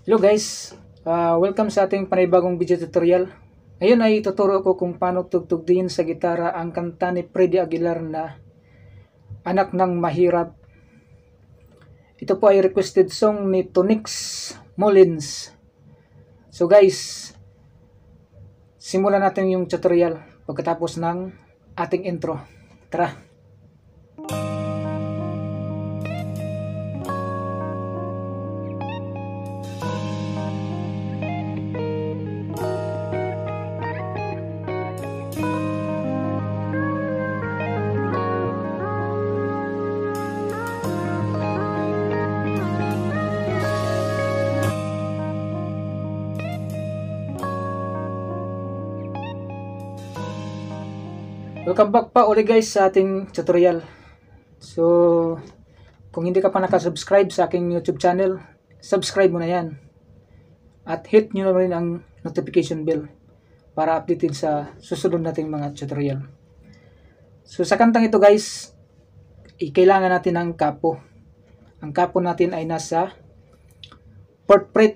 Hello guys, welcome sa ating panibagong video tutorial. Ngayon ay tuturo ko kung paano tugtugin sa gitara ang kanta ni Freddie Aguilar na Anak ng Mahirap. Ito po ay requested song ni Tonix Mullins. So guys, simulan natin yung tutorial pagkatapos ng ating intro. Tara! Welcome back pa ulit guys sa ating tutorial. So, kung hindi ka pa nakasubscribe sa aking YouTube channel, subscribe mo na yan. At hit nyo na rin ang notification bell para updated sa susunod nating mga tutorial. So, sa kantang ito guys, kailangan natin ng kapo. Ang kapo natin ay nasa 4th fret.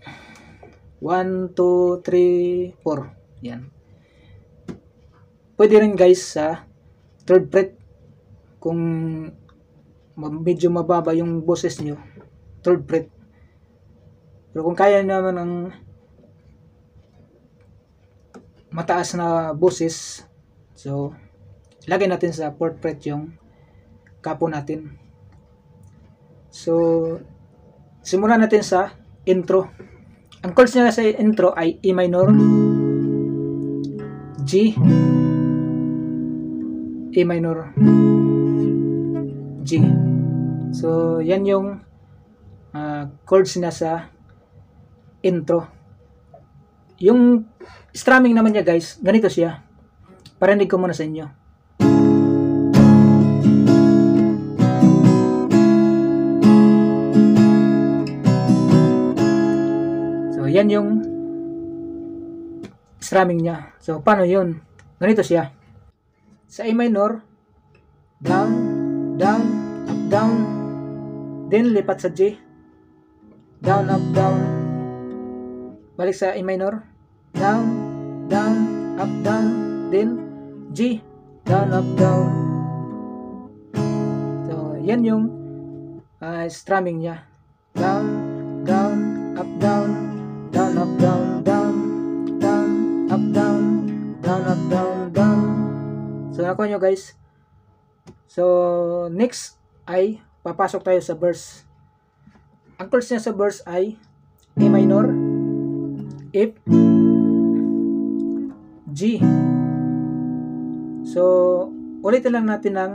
1, 2, 3, 4. Yan. Pwede rin guys sa 3rd fret kung medyo mababa yung boses nyo, 3rd fret. Pero kung kaya naman ang mataas na boses, so lagay natin sa 4th fret yung kapo natin. So simulan natin sa intro. Ang chords niya sa intro ay E minor, G, E minor, G. So, yan yung chords na sa intro. Yung strumming naman niya guys, ganito siya. Parinig ko muna sa inyo. So, yan yung strumming niya. So, paano yun? Ganito siya. Sa A minor, down, down, up, down. Then lipat sa G, down, up, down. Balik sa A minor, down, down, up, down. Then G, down, up, down. So, yan yung strumming niya. Down, down, up, down, down, up, down, down, down, up, down, down, up, down, down. So, nakuha nyo guys. So, next ay papasok tayo sa verse. Ang chords niya sa verse ay A minor, F, G. So, ulitin lang natin ng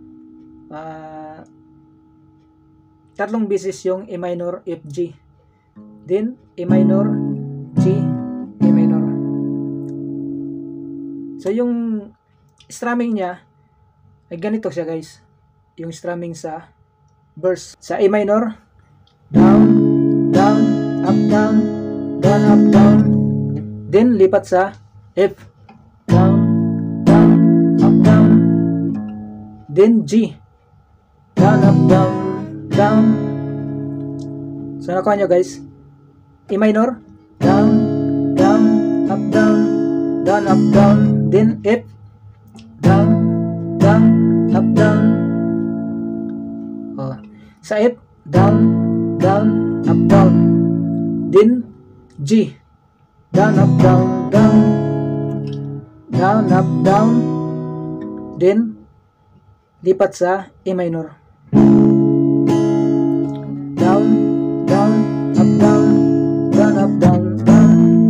tatlong beses yung A minor, F, G. Then, A minor, G, A minor. So, yung strumming niya ay ganito siya guys. Yung strumming sa verse. Sa A minor, down, down, up, down, down, up, down. Then lipat sa F, down, down, up, down. Then G, down, up, down, down. So nakuha nyo guys. A minor, down, down, up, down, down, up, down. Then F, down, down, up, down. Oh. Sa F, down, down, up, down. Then G, down, up, down, down. Down, up, down. Then lipat sa A minor. Down, down, up, down. Down, up, down, down.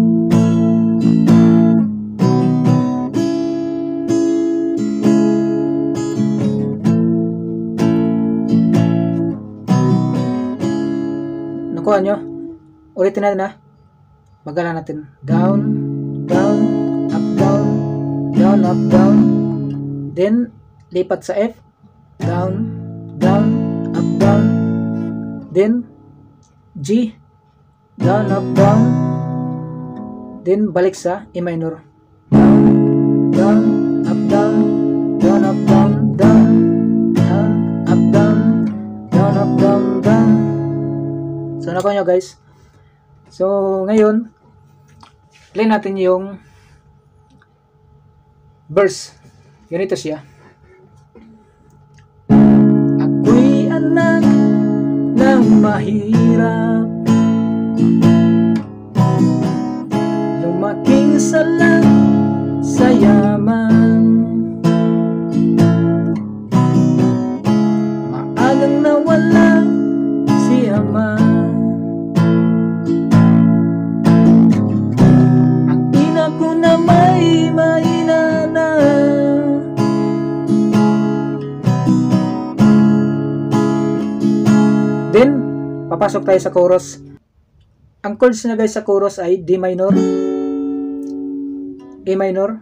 Nakuha nyo? Ulitin natin ha. Magalan natin. Down, down, up, down, down, up, down. Then, lipat sa F. Down, down, up, down. Then, G. Down, up, down. Then, balik sa A minor. Down, down, up, down, down, up, down, down, down, up, down, down, up, down, down. So nakuha nyo guys. So, ngayon, play natin yung verse. Ganito siya. Ako'y anak ng mahirap, lumaking sa yaman, maagang nawala si ama. Ang ina ko na may mahina na, then papasok tayo sa chorus. Ang chords na guys sa chorus ay D minor, A minor.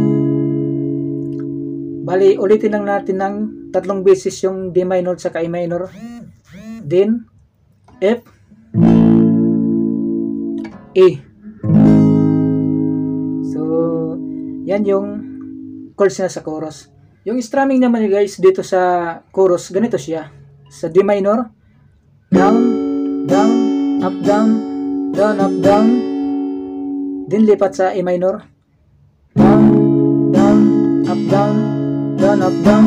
Bali, ulitin lang natin ng 3 beses yung D minor sa A minor. Then, F, A. So, yan yung chords na sa chorus. Yung strumming naman guys dito sa chorus, ganito siya. Sa D minor, down, down, up, down, down, up, down. Then, lipat sa A minor. Down, down, up, down, down, up, down.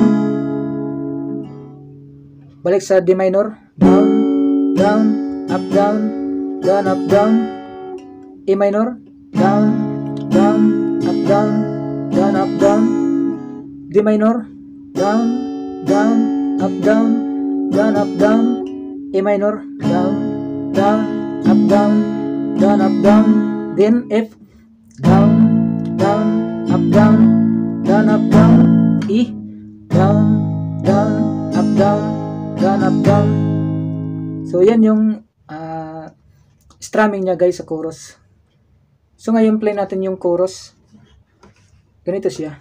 Balik sa D minor. Down, down, up, down, down, up, down. A minor. Down, down, up, down, down, up, down. D minor. Down, down, up, down, down, up, down. A minor. Down, down, up, down, down, up, down. Then F. Down, down, up, down, down, up, down. E. Down, down, up, down, down, up, down. So, yan yung strumming niya guys sa chorus. So, ngayon play natin yung chorus. Ganito siya.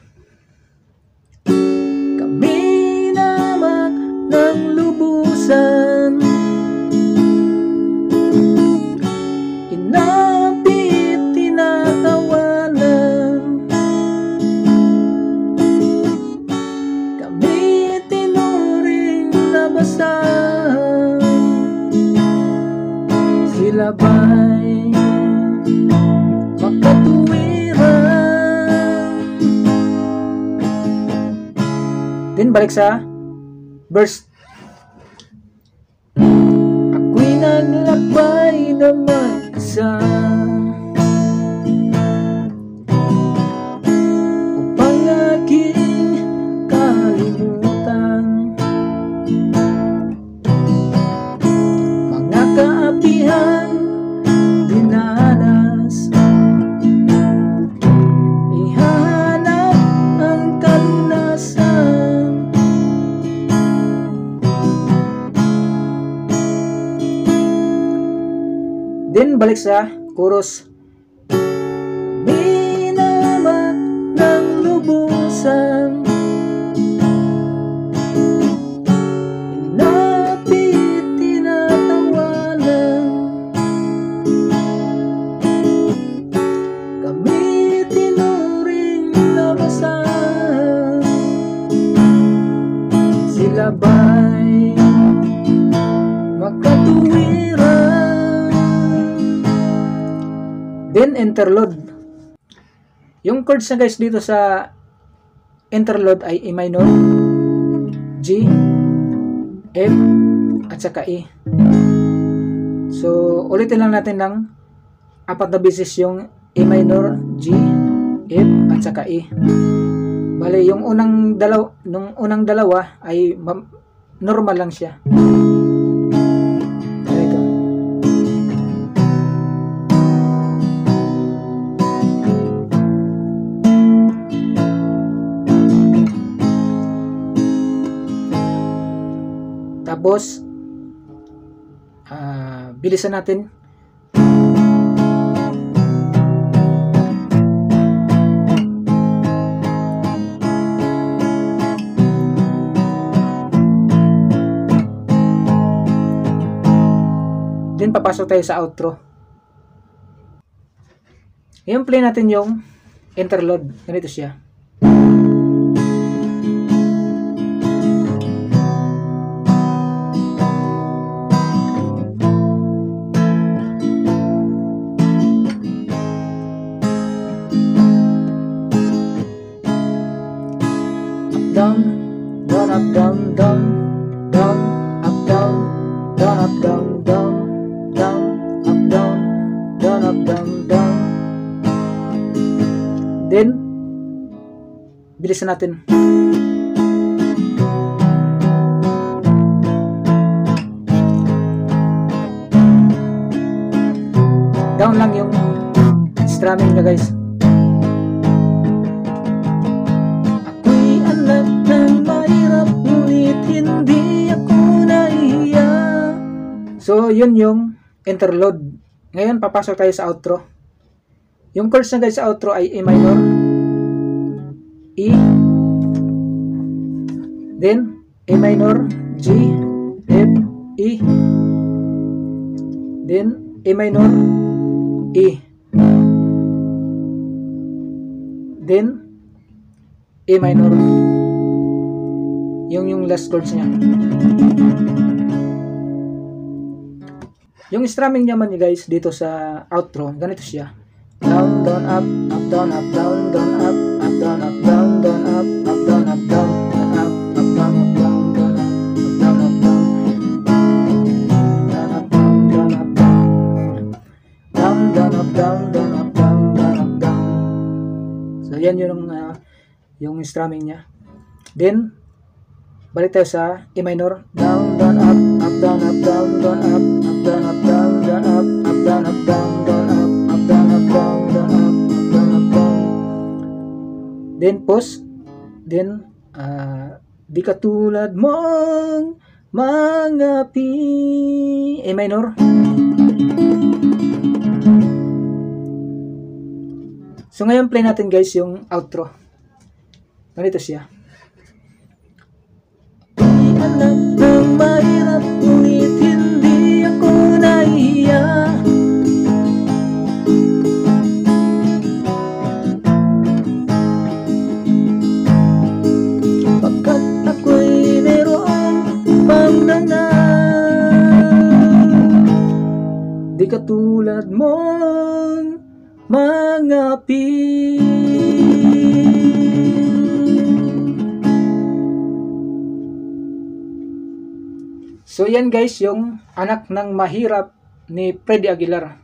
Kami naman ng lubusan, inapit, tinatawanan, kami tinuring labasan, sila ba'y makatuwiran? Then balik sa verse. Ako'y naglakbay na mag-isa upang aking kalimutan mga kaapihan dinanas, ihahanap ang kalunasan. Then balik sa chorus. Kami naman ng lubusan, inapit, tinatawanan, kami tinuring labasan, sila ba'y makatuwiran? Then interlude. Yung chords na guys dito sa interlude ay E minor, G, F, at saka E. So, ulitin lang natin ng 4 na beses yung E minor, G, F, at saka E. Bale, yung unang dalawa ay normal lang siya. Ganito. Tapos, bilisan natin. Then, papasok tayo sa outro. Ngayon, play natin yung interlude. Ganito siya. up, down, down. Then, bilisan natin. Down lang yung strumming niya, guys. Ako'y anak ng mahirap, ngunit hindi ako nahihiya. So, yun yung interlude. Ngayon, papasok tayo sa outro. Yung chords na guys sa outro ay A minor, E, then A minor, G, F, E, then A minor, E, then A minor. Yung last chords niya. Yung strumming naman niya guys dito sa outro, ganito siya. Down, down, up, up, down, up, down, down, up, up, down, up, down, down, up, up, down, up, down, up, up, down, up, down, down, up, down, up, down, down, up, down, down, up, down, down, up, down, down, up, down. So yan yung strumming niya. Then balik tayo sa A minor. Down, down, up, up, down, up, down, down, up, up, down, up, down, down, up, up, down, up, down, down, up, up, down, up, down, down, up, up, down, up, down. Then pause. Then di katulad mong mga A minor. So ngayon play natin guys yung outro. Ganito siya. Anak ng mahirap, ngunit hindi ako nahihiya. Pagkat ako'y meron pang dangan, di katulad mong mga So yan guys yung Anak ng Mahirap ni Freddy Aguilar.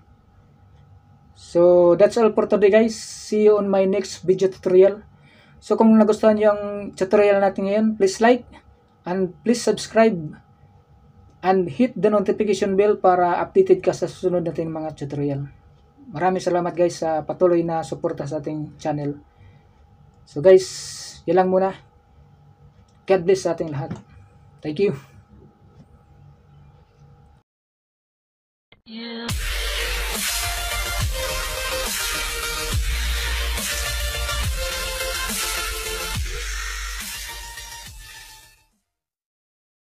So that's all for today guys. See you on my next video tutorial. So kung nagustuhan niyo ang tutorial natin ngayon, please like and please subscribe and hit the notification bell para updated ka sa susunod nating mga tutorial. Maraming salamat guys sa patuloy na suporta sa ating channel. So guys, yan lang muna. God bless sa ating lahat. Thank you. Yeah.